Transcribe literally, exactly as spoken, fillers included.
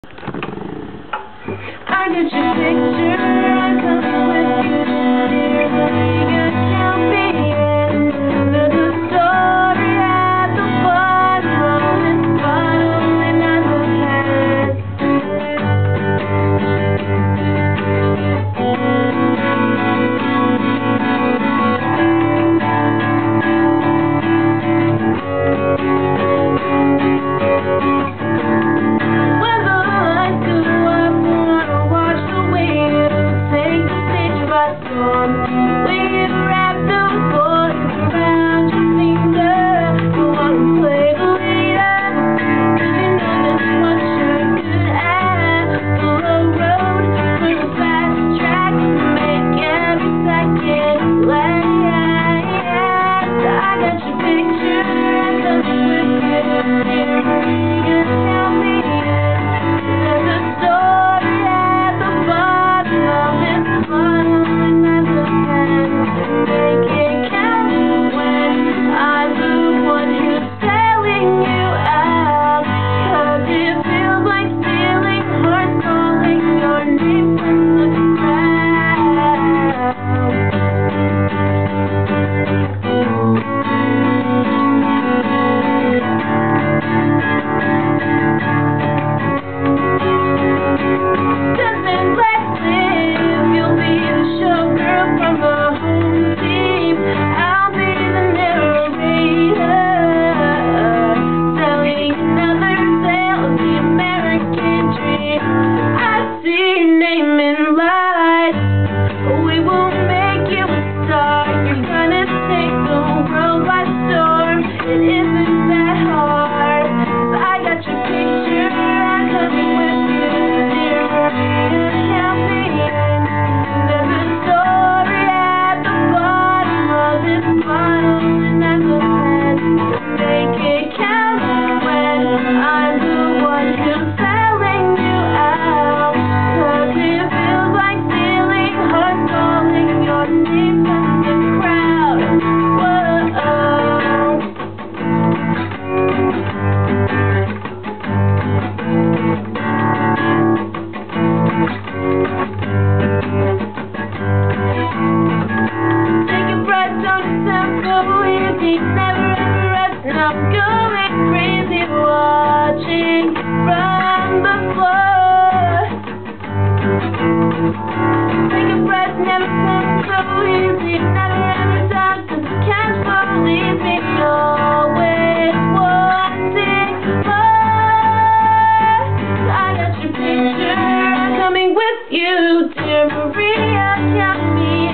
I get your picture, I'm coming with you, dear. You gotta count me in. There's a story at the bottom of this bottle, and I look at when the lights go up, I wanna watch the waves take the stage by storm. We wrap the bullets around your finger. You wanna play the leader, 'cause you know just what you're good at. Below road, push the fast track, make every second last. I got your picture, I'm coming with you, dear. You gotta count me in. There's a story at the bottom of this bottle, and I look at make it count when I'm the one who's selling you out. 'Cause it feels like stealing, hearts calling your name from the crowd. Doesn't let's live, you'll be the showgirl from the home team. I'll be the narrator, selling another tale of the American dream. I see your name in lights, we will make you a star. You're gonna take the world by storm, it isn't that hard. 'Cause I got your picture, I'm coming with you, dear. Count me in. There's a story at the bottom of this bottle, and I look at make it count when I'm the one who's selling you out. 'Cause it feels like stealing, hearts calling your name from the crowd. Whoa. Take a breath, don't it sound so easy? Never ever rest, and I'm going crazy watching from the floor. Take a breath, never sounds so easy. Never ever stop, 'cause you can't believe me. Always wanting more. I got your picture, I'm coming with you, dear Maria. Count me